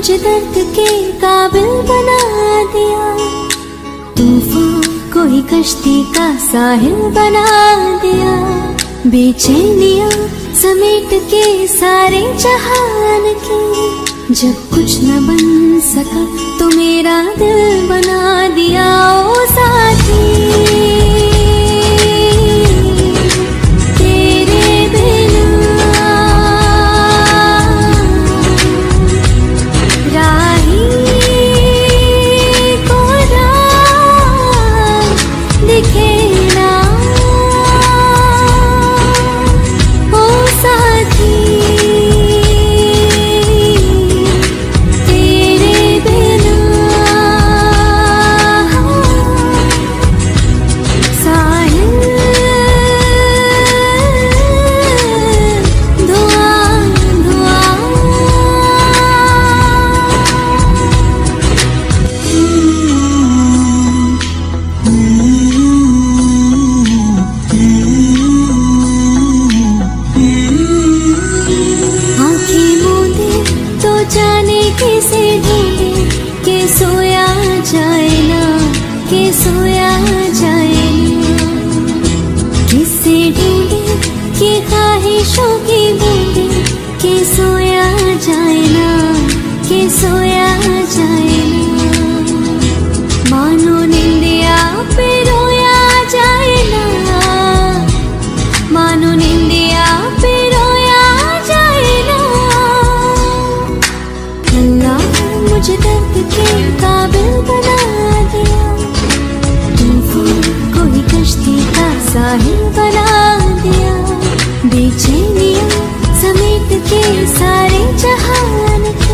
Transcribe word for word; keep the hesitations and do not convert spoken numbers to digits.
मुझे दर्द के काबिल बना दिया। तूफान कोई कश्ती का साहिल बना दिया। बेचैनियां समेट के सारे जहान की, जब कुछ न बन सका तो मेरा दिल बना दिया। ओ साथी किसे ढूंढे के सोया जाए ना, के सोया जाए ना। किसे ढूंढे के ख्वाहिशों की बूंदे के सोया जाए ना, के सोया जाए ना। मानो निंदिया पे रोया जाए ना, मानो निंदिया पे रोया जाए ना। अल्लाह मुझे दर्द के काबिल बना दिया। तूफान कोई कश्ती का साहिल बना दिया। बेचैनियां समेट के सारे जहान